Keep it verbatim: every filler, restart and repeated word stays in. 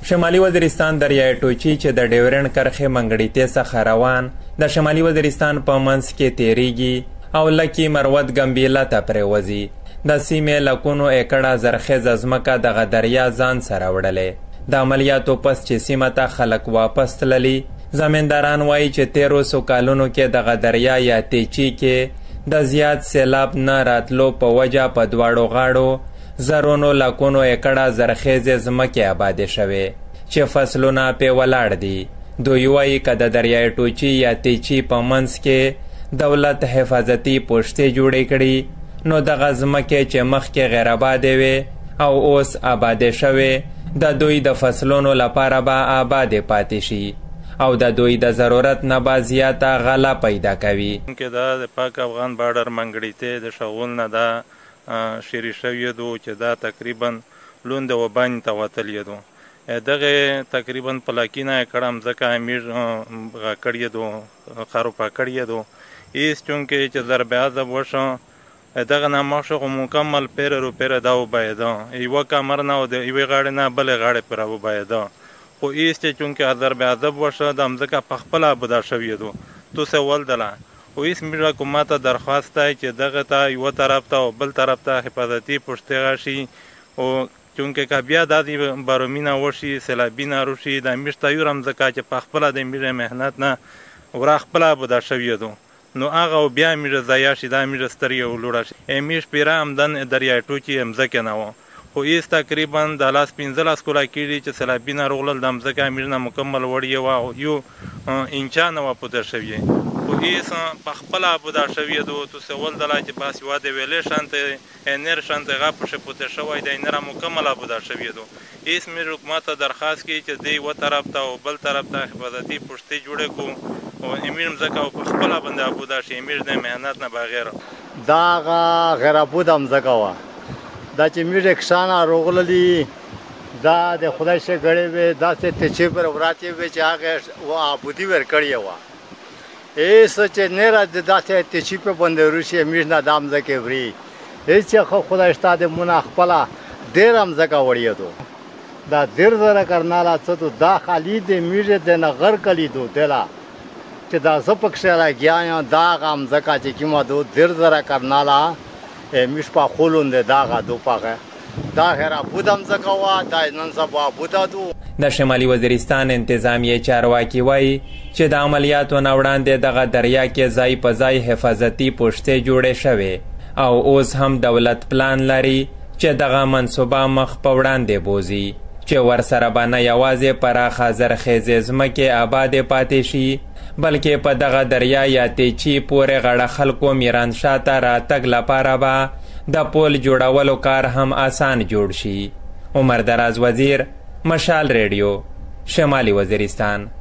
شمالي وزیرستان دریای ټوچي چې د ډیورنډ کرښې منګړیتې څخه روان د شمالي وزیرستان په منځ کې تیریږي او لکي مروت ګمبیله ته پرېوځي. د سیمې لکونو ایکړه زرخیزه ځمکه دغه دریا ځان سره وړلې. د عملیاتو پس چې سیمه ته خلک واپس تللي، زمینداران وایي چې تیرو څو کالونو کې دغه دریا یا تیچي کې د زیات سیلاب نه راتلو په وجه په دواړو غاړو زرونو لکونو ایکړه زرخیزې ځمکې آبادې شوې چې فصلونه پې ولاړ دي. دوی وایي که د دریای ټوچي یا تیچي په منځ کې دولت حفاظتي پوښتې جوړې کړي نو دغه ځمکې چې مخکې غیر آبادې وې او اوس آبادې شوې د دوی د فصلونو لپاره به آبادې پاتې شي او د دوی د ضرورت نه به زیاته غله پیدا کوي. که دا د پاک افغان بارډر منګړیتې د شغول نه دا شیری شوی دو چې دا تقریبا لوند و باندې ته وتلی دو. دغه تقریبا پلاکینه کړم ځکه امیر کړی دو خارو پا کړی دو ایس چونکه چې ضرب عذاب وشو دغه نه مخشو مکمل پیر رو پیر دا وبایده یو کمر نه د یوې غاړې نه بلې غاړې پر وبایده خو ایس چې چونکه ضرب عذاب وشو د مځکه په خپله ابودا شوی دو تو څه ولدله خو ایس میر حکومت ته درخواست دی چې دغه ته یو طرف ته او بل طرف ته حفاظتي پوښتې راشي او چونکه که بیا داسې بارومینه وشي سیلابینه روشي د امیر ته یوره مځکه چې په خپله د امیر محنت نه ورا خپله ابودا شوی دو نو هغه بیا امیر ضایع شي دا امیر سترګې ولوړه شي. امیر شپېره همدن دریای ټوچي مځکې نه وه خو ایس تقریبا د لاس پنځلس کوله کېږي چې سیلابینه راغلل د مځکه امیر نه مکمل وړې وه او یو انچا نه وه پوته شوې خو ایس په خپله ابودا شوې دو تو څه ولدله چې باسواده ویلې شانته انر شانته هغه پشې پوته شوی دی انر مکمل ابودا شوې دو. ایس میر حکومت ته درخواست کوي چې دی یوه طرف ته او بل طرف ته حفاظتي پوښتې جوړې کړو او امیر مځکه او په خپله باندې ابودا شي امیر د محنت نه بغیر دا هغه غیر ابوده مځکه وه دا چې میر کسانه راغللي دا د خدای شه ګړې وې داسې تیچې پر وراتې وې چې هغه و ابودي ورکړې وه ایس چې نه را داسې تیچې په باندې روشي امیر نه دا مځکې وري هېڅ چې خو خدای شته د مونه خپله ډېره مځکه وړې دو دا دیر زره کرناله څه دو دا خالي د میر د نه غر کلی دو دله چې دا زه پکښې راګیا یم دا هغه مځکه چې کومه دو دیر زره کرناله میش په خولونده دا هغه دو پهغه دا غیر ابوده مځکه وه دا نن سبا ابوده دو. د شمالي وزیرستان انتظامیې چارواکي وایي چې د عملیاتو نه وړاندې دغه دریا کې ځای په ځای حفاظتي پوښتې جوړې شوې او اوس هم دولت پلان لري چې دغه منصوبه مخ په وړاندې بوځي چې ورسره به نه یوازې پراخه زرخیزې ځمکې آبادې پاتې شي بلکې په دغه دریا یا تیچي پورې غاړه خلکو میرانشاه ته راتګ لپاره به د پل جوړولو کار هم آسان جوړ شي. عمر دراز وزیر، مشال ریډیو، شمالي وزیرستان.